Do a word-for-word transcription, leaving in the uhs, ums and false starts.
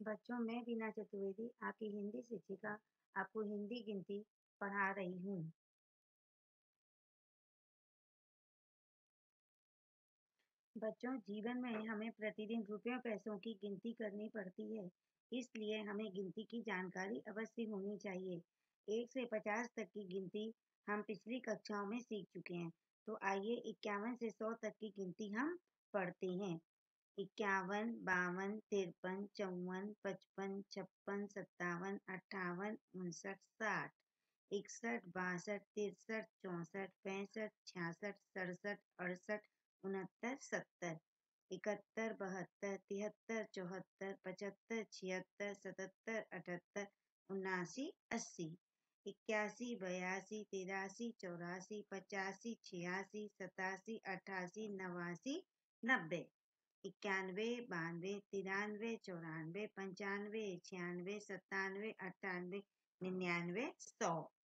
बच्चों, मैं बीना चतुर्वेदी आपकी हिंदी शिक्षिका आपको हिंदी गिनती पढ़ा रही हूँ। बच्चों, जीवन में हमें प्रतिदिन रुपयों पैसों की गिनती करनी पड़ती है, इसलिए हमें गिनती की जानकारी अवश्य होनी चाहिए। एक से पचास तक की गिनती हम पिछली कक्षाओं में सीख चुके हैं। तो आइए इक्यावन से सौ तक की गिनती हम पढ़ते हैं। इक्यावन, बावन, तिरपन, चौवन, पचपन, छप्पन, सत्तावन, अट्ठावन, उनसठ, साठ, इकसठ, बासठ, तिरसठ, चौसठ, पैंसठ, छियासठ, सड़सठ, अड़सठ, उनहत्तर, सत्तर, इकहत्तर, बहत्तर, तिहत्तर, चौहत्तर, पचहत्तर, छिहत्तर, सतहत्तर, अठहत्तर, उनासी, अस्सी, इक्यासी, बयासी, तिरासी, चौरासी, पचासी, छियासी, सतासी, अठासी, नवासी, नब्बे, इक्यानवे, बानवे, तिरानवे, चौरानवे, पंचानवे, छियानवे, सत्तानवे, अट्ठानवे, निन्यानवे, सौ।